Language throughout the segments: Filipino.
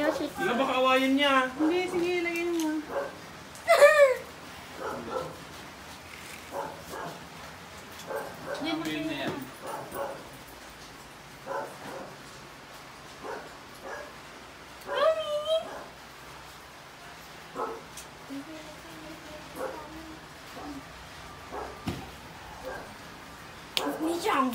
Wala baka awayan niya. Hindi, sige, lagyan mo. Green na yan. Mijang.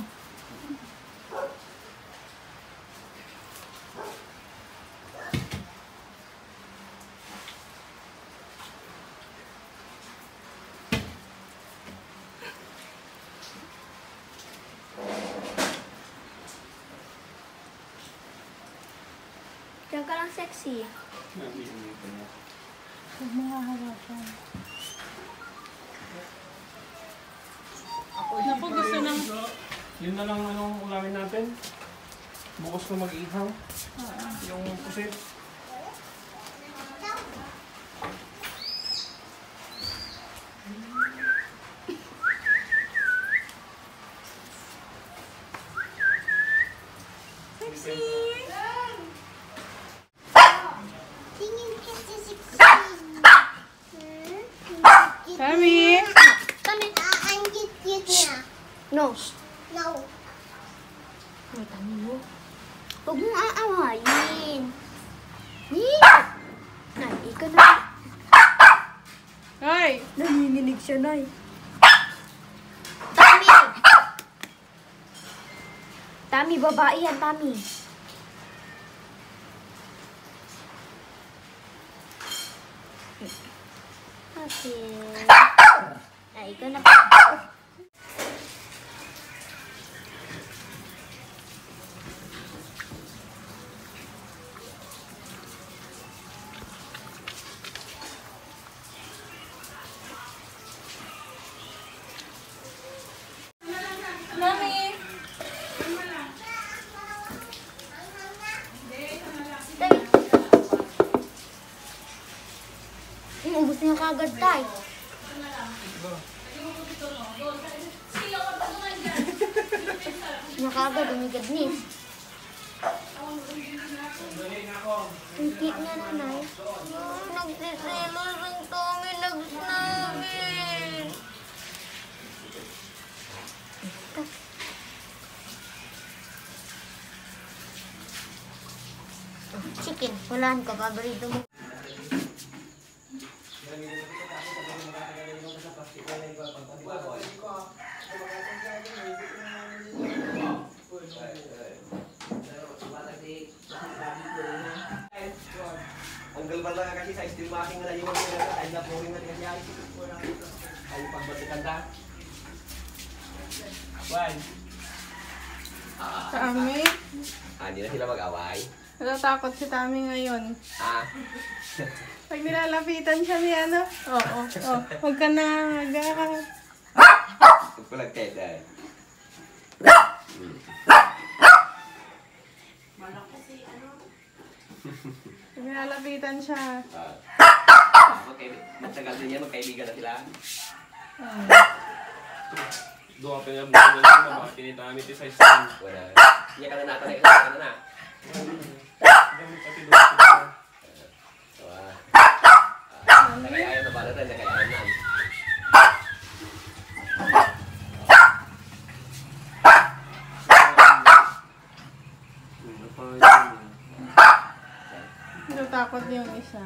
Diyan ka lang sexy. Huwag mo hahawakan. Naku, gusto ng... Yun na lang anong ulamin natin. Bukas na mag-ihaw. Yung pusit. Sexy! Kami! No. No. Ay, tami mo. Huwag mong aawayin. Nay, ikaw na. Ay! Nanginginig siya, Nay. Tami! Tami, babae yan, Tami. Okay. Ay, ikaw na. Mami! Ubus niya kagad tayo. Nakagad, umigad ni. Hindi na nanay. Nagsiselos ang Tommy, nagsnabi. Chicken, walaan ka, paborito mo. Ang galban lang kasi sa steel making na yung ay na po rin kasi ay pagbatikan da. Why? Kami? Hindi na sila mag-away. Natatakot si Tami ngayon. Pag nilalapitan siya ni ano? Oo. Huwag ka na agad. Huwag ko lang kaya. Pag nilalapitan siya. Matagal din yan, magkaibigan na sila. Doon ka pinabukan na lang na mga tinitamit sa isang. Wala. Iya ka na natanay ka na na. Gamit pati doon ka. Nagkayayaw na pala rin, nagkayayaw na. Natatakot yung isa.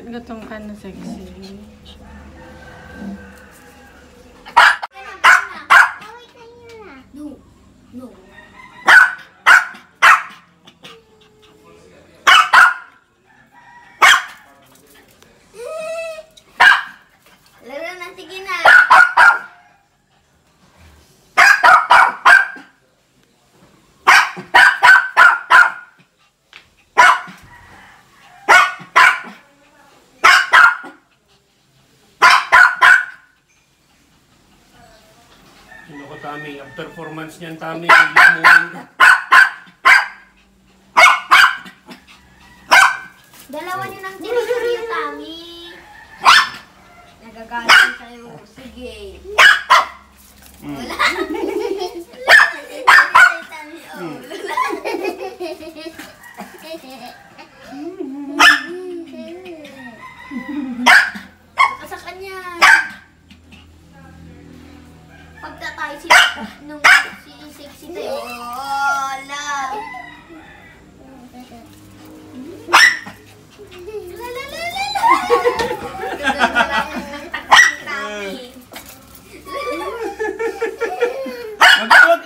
Gatong ano, sexy. No. No. Laro na, sige na. Ano ko, Tami? Ang performance niyan, Tami. Moving. Dalawa niyo ng tinuturiyo, Tami. Nagagalit sa'yo. Sige. Wala. Saka sa kanya. Pagtatay si nung si sexy tayo. Wala. Magawag!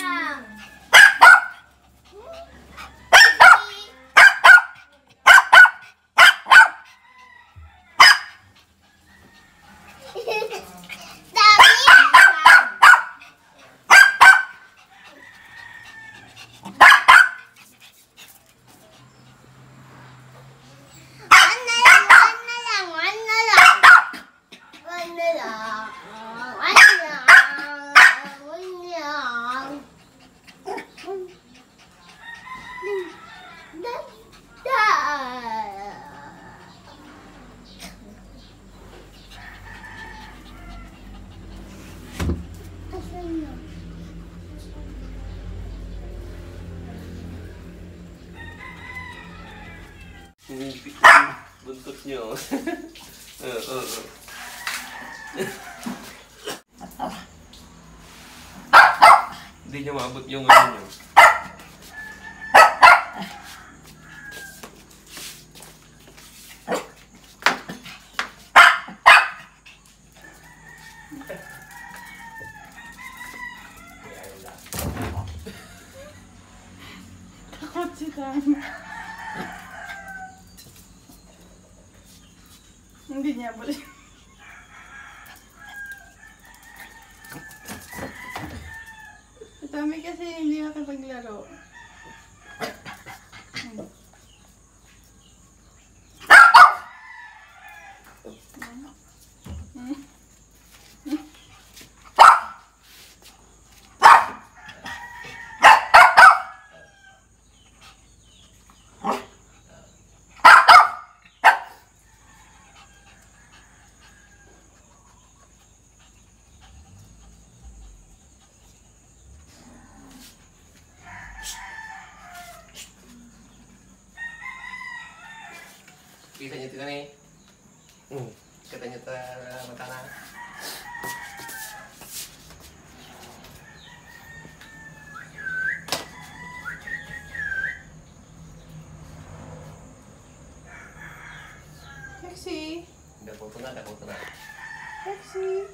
Buntot nyo. Hindi niya maabot yung ano nyo. Takot si Tami. Hindi niya balik. Si Tami kasi hindi makipaglaro. Kita niyo ito nih. Kita niyo ito mata na. Sexy. Dapat na. Sexy.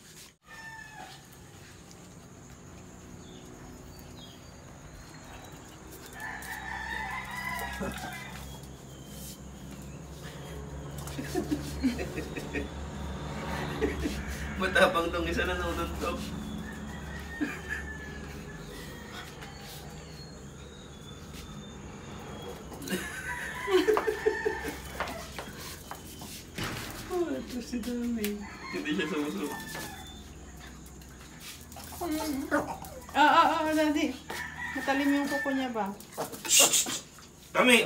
Matapang tong isa na naututok. Oh, ito si Tami. Hindi siya sumusok. Daddy. Matalim yung kuko niya ba? Tami!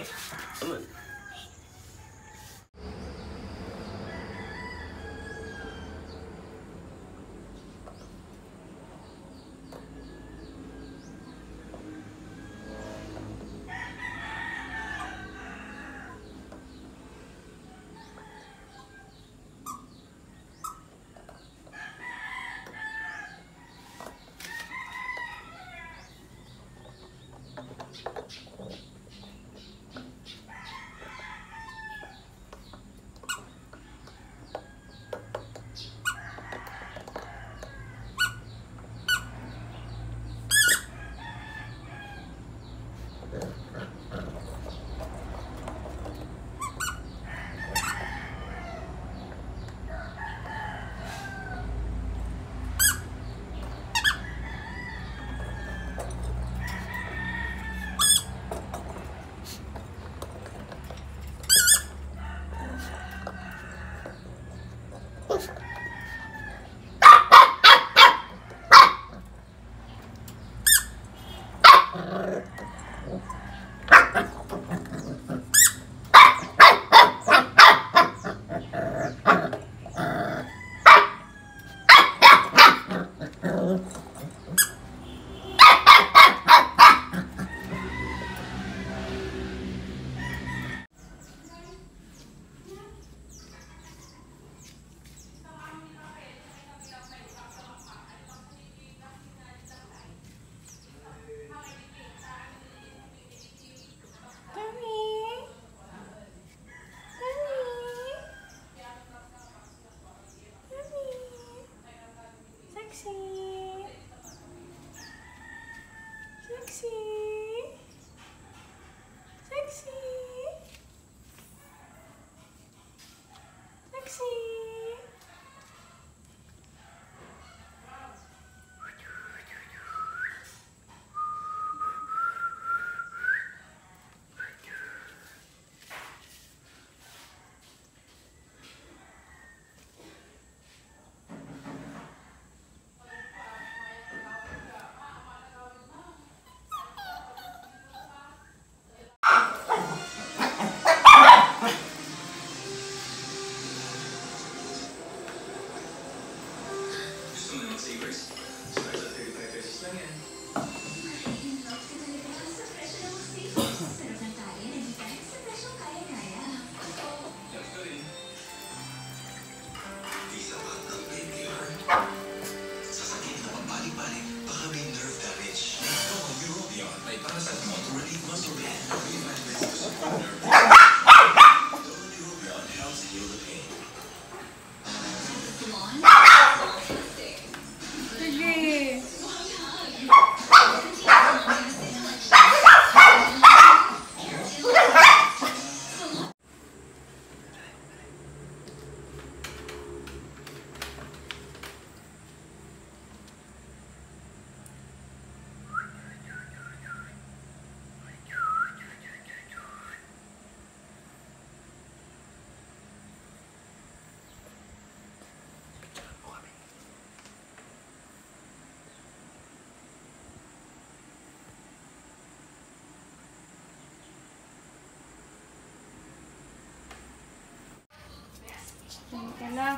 Teka lang.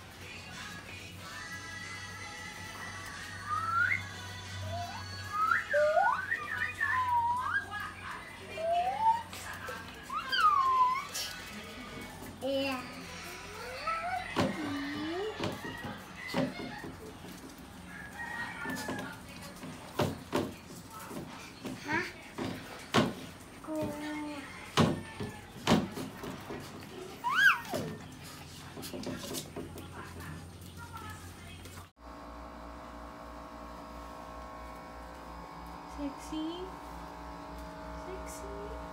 Yeah. Sexy. Sexy.